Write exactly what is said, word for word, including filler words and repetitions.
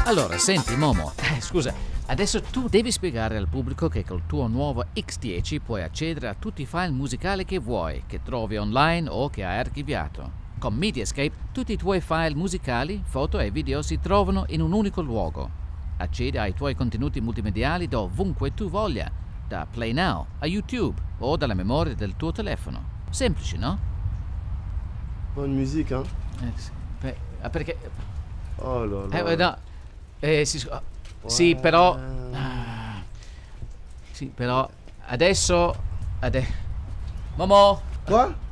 Allora, senti, Momo, eh, scusa, adesso tu devi spiegare al pubblico che col tuo nuovo X dieci puoi accedere a tutti i file musicali che vuoi, che trovi online o che hai archiviato. Con Mediascape tutti i tuoi file musicali, foto e video si trovano in un unico luogo. Accedi ai tuoi contenuti multimediali dovunque tu voglia, da Play Now a YouTube o dalla memoria del tuo telefono. Semplice, no? Bonne musique, hein? Eh, sì, beh, ah, perché... Oh là là. Eh, no, eh, sì, scu- sì, però... ah, sì, però... Adesso... Ade... Momo! Quoi?